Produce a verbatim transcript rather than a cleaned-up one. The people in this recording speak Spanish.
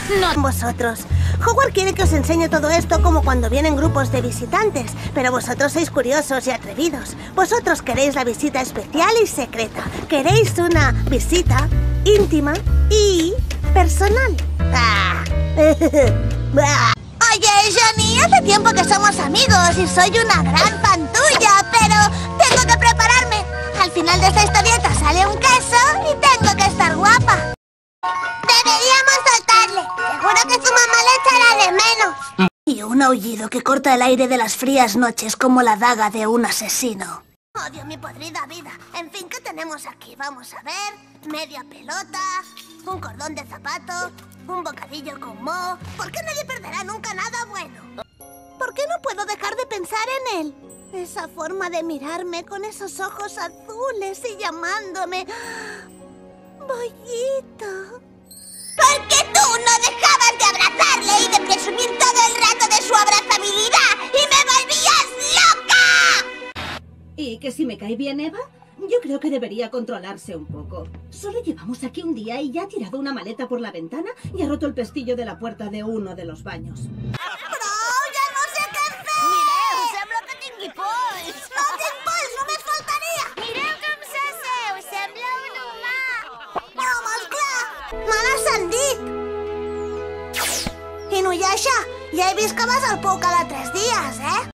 No vosotros. Howard quiere que os enseñe todo esto como cuando vienen grupos de visitantes, pero vosotros sois curiosos y atrevidos. Vosotros queréis la visita especial y secreta. Queréis una visita íntima y personal. Ah. Oye, Johnny, hace tiempo que somos amigos y soy una gran fan tuya, pero tengo que prepararme. Al final de esta historieta sale un queso y tengo que estar guapa. Deberíamos soltarle. Seguro que su mamá le echará de menos. Y un aullido que corta el aire de las frías noches como la daga de un asesino. Odio mi podrida vida. En fin, ¿qué tenemos aquí? Vamos a ver. Media pelota, un cordón de zapato, un bocadillo con moho. ¿Por qué nadie perderá nunca nada bueno? ¿Por qué no puedo dejar de pensar en él? Esa forma de mirarme con esos ojos azules y llamándome... Bollito. ¿Por qué tú no dejabas de abrazarle y de presumir todo el rato de su abrazabilidad y me volvías loca? ¿Y que si me cae bien Eva? Yo creo que debería controlarse un poco. Solo llevamos aquí un día y ya ha tirado una maleta por la ventana y ha roto el pestillo de la puerta de uno de los baños. ¡Però ja no sé què fer! Mireu, sembla que tingui polls. No tinc polls, només faltaria! Mireu com s'asseu, sembla un humà. Home, esclar! Me n'has sentit! I Nuyasha, ja he vist que vas al pou cada tres dies, eh?